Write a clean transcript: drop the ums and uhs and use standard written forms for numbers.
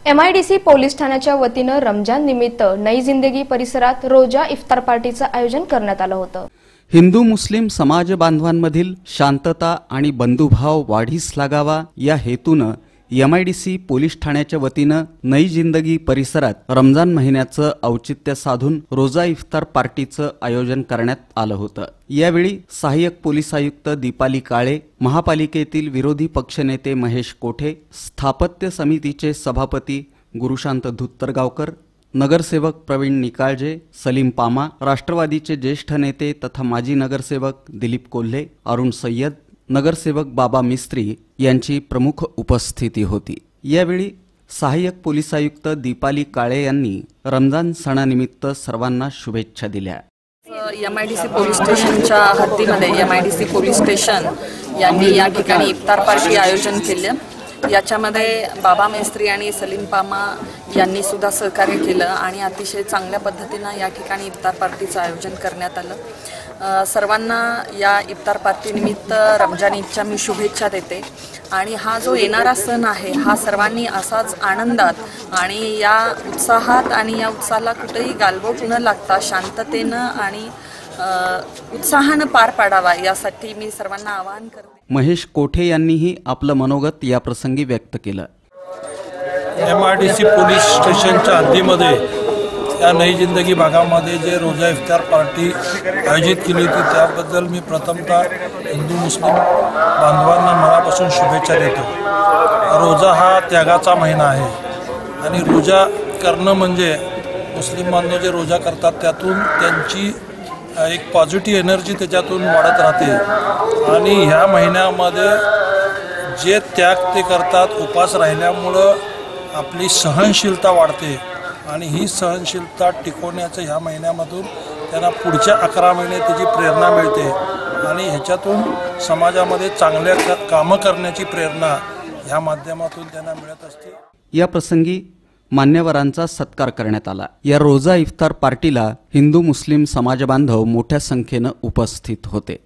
MIDC police ठाण्याच्या वतीनं रमजान निमित्त नई जिंदगी परिसरात रोजा इफ्तार पार्टीचं आयोजन करण्यात आलं होतं। हिंदू मुस्लिम समाज बांधवांमधील शांतता आणि बंधुभाव वाढीस लागावा या हेतूनं MIDC पोलीस ठाण्याच्या वतीनं नई जिंदगी परिसरात रमजान महिन्याचं औचित्य साधून रोजा इफ्तार पार्टीचं आयोजन करण्यात आलं होतं। यावेळी सहाय्यक पोलीस आयुक्त दीपाली काळे, महापालिकेतील विरोधी पक्षनेते महेश कोठे, स्थापत्य समितीचे सभापती गुरुशांत धुत्तरगावकर, नगरसेवक प्रवीण निकाळजे, सलीम पामा, राष्ट्रवादीचे ज्येष्ठ नेते तथा माजी नगरसेवक दिलीप कोल्हे, अरुण सय्यद, नगरसेवक बाबा मिस्त्री यांची प्रमुख उपस्थिती होती। यावेळी सहाय्यक पोलीस आयुक्त दीपाली काळे यांनी रमजान सणानिमित्त सर्वांना शुभेच्छा दिल्या। MIDC पोलीस स्टेशनच्या हद्दीमध्ये MIDC पोलीस स्टेशन यांनी या ठिकाणी इफ्तार पार्टी आयोजन केले। याच्यामध्ये बाबा मेस्त्री आणि सलीम पामा यांनी सुद्धा सहकार्य केलं आणि अतिशय चांगल्या पद्धतीनं या ठिकाणी इफ्तार पार्टीचं आयोजन करण्यात आलं। सर्वांना या इफ्तार पार्टीनिमित्त रमजान ईदच्या मी शुभेच्छा देते आणि हा जो येणारा सण आहे हा सर्वांनी असाच आनंदात आणि या उत्साहात आणि या उत्साहाला कुठेही गालबोट न लागता शांततेनं आणि उत्साहानं पार पाडावा यासाठी मी सर्वांना आवाहन करते। महेश कोठे यांनीही आपलं मनोगत या प्रसंगी व्यक्त केलं। MIDC पोलीस स्टेशनच्या हद्दीमध्ये या नई जिंदगी भागामध्ये जे रोजा इफ्तार पार्टी आयोजित केली होती त्याबद्दल मी प्रथमतः हिंदू मुस्लिम बांधवांना मनापासून शुभेच्छा देतो। रोजा हा त्यागाचा महिना आहे आणि रोजा करणं म्हणजे मुस्लिम बांधव जे रोजा करतात त्यातून त्यांची एक पॉझिटिव्ह एनर्जी त्याच्यातून वाढत राहते आणि ह्या महिन्यामध्ये जे त्याग ते करतात, उपास राहिल्यामुळं आपली सहनशीलता वाढते आणि ही सहनशीलता टिकवण्याचं ह्या महिन्यामधून त्यांना पुढच्या 11 महिने त्याची प्रेरणा मिळते आणि ह्याच्यातून समाजामध्ये चांगल्या कामं करण्याची प्रेरणा ह्या माध्यमातून त्यांना मिळत असते। या प्रसंगी मान्यवरांचा सत्कार करण्यात आला। या रोजा इफ्तार पार्टीला हिंदू मुस्लिम समाजबांधव मोठ्या संख्येनं उपस्थित होते।